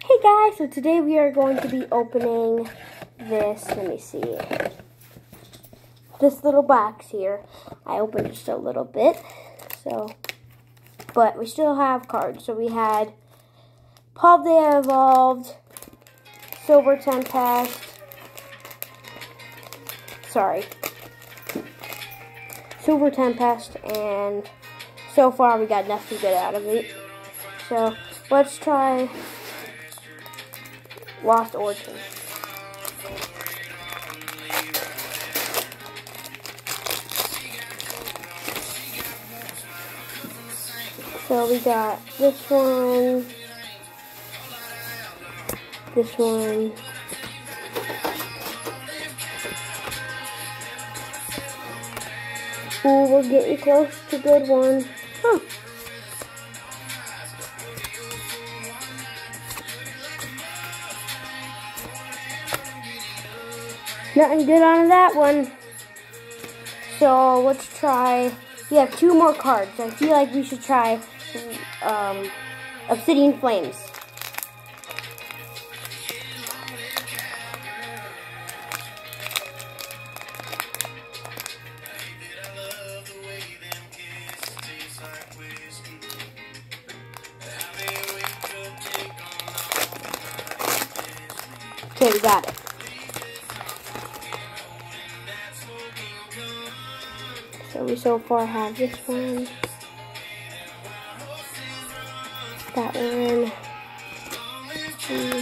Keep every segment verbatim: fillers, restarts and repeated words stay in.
Hey guys, so today we are going to be opening this, let me see, this little box here. I opened just a little bit, so, but we still have cards. So we had Paldea Evolved, Silver Tempest, sorry, Silver Tempest, and so far we got nothing good out of it. So let's try Lost Origin. So we got this one, this one, ooh, we're getting close to good one. Huh. Nothing good on that one. So let's try. We have two more cards. I feel like we should try um, Obsidian Flames. Okay, we got it. So we so far have this one, that one, mm.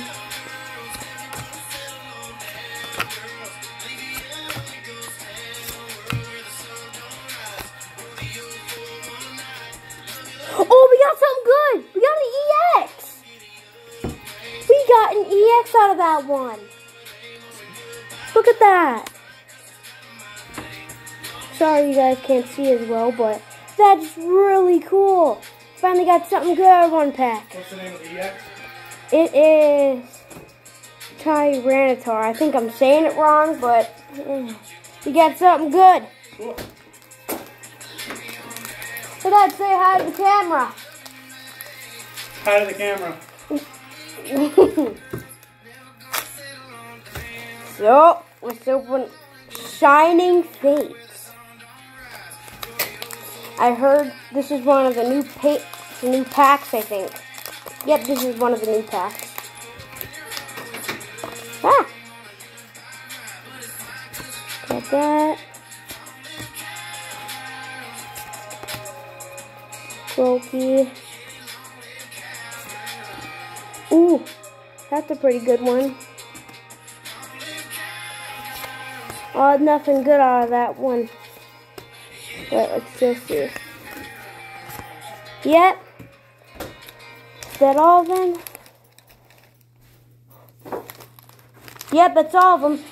Oh, we got something good! We got an E X! We got an E X out of that one! Look at that! Sorry you guys can't see as well, but that's really cool. Finally got something good out of one pack. What's the name of the E X? It is Tyranitar. I think I'm saying it wrong, but eh, we got something good. Cool. So Dad, say hi to the camera. Hi to the camera. So, let's open Shining Fate. I heard this is one of the new pa the new packs, I think. Yep, this is one of the new packs. Ah! Got that. Loki. Ooh, that's a pretty good one. Oh, nothing good out of that one. But let's just see. Yep. Is that all of them? Yep, that's all of them.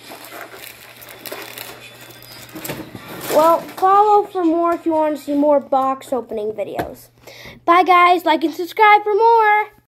Well, follow for more if you want to see more box opening videos. Bye guys, like and subscribe for more.